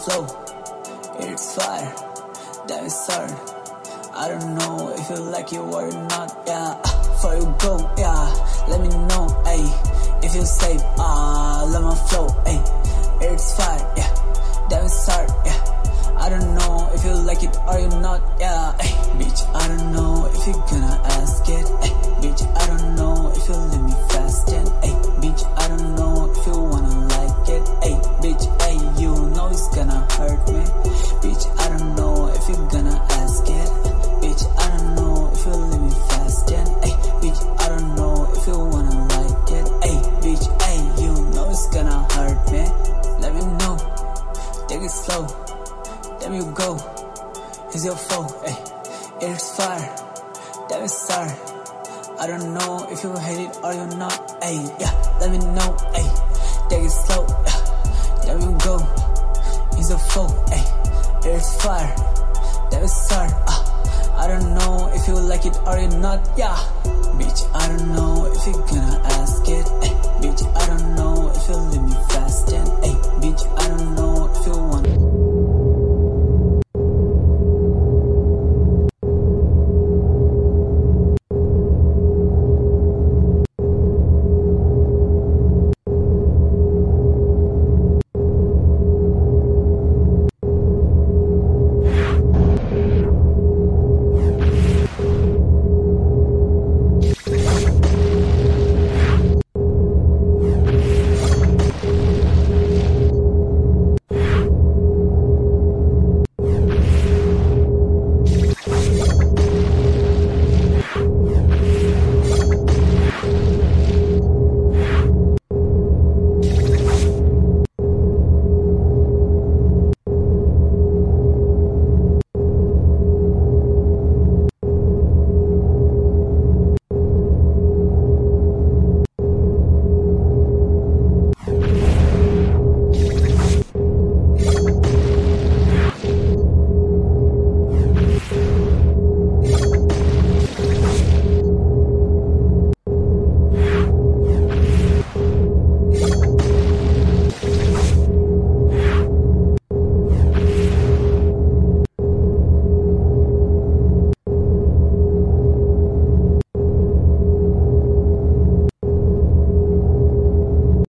flow, it's fire, that is hard. I don't know if you like it or not, yeah. Before you go, yeah, let me know, ayy. If you say, let my flow, ayy. It's fire, yeah, that is hard, yeah. I don't know if you like it or you not, yeah, ayy. Bitch, I don't know if you gonna ask it, ayy. Bitch, I don't know if you let me fast it, ayy. Bitch, I don't know if you wanna like it, ayy. Bitch, ayy, you know it's gonna hurt me. Bitch, I don't know if you gonna ask it. Bitch, I don't know if you let me fast it, ayy. Bitch, I don't know if you wanna like it, ayy. Bitch, ayy, you know it's gonna hurt me. Let me know, take it slow, then you go. Here's your foe, ayy. It's fire, that is hard. I don't know if you hate it or you not, ayy. Yeah, let me know, ayy. Take it slow, yeah. There you go. He's a foe, ayy. It's fire, that is hard. I don't know if you like it or you not, yeah. Bitch, I don't know if you gonna ask it, ayy. Bitch, I don't know if you let me fast it, ayy.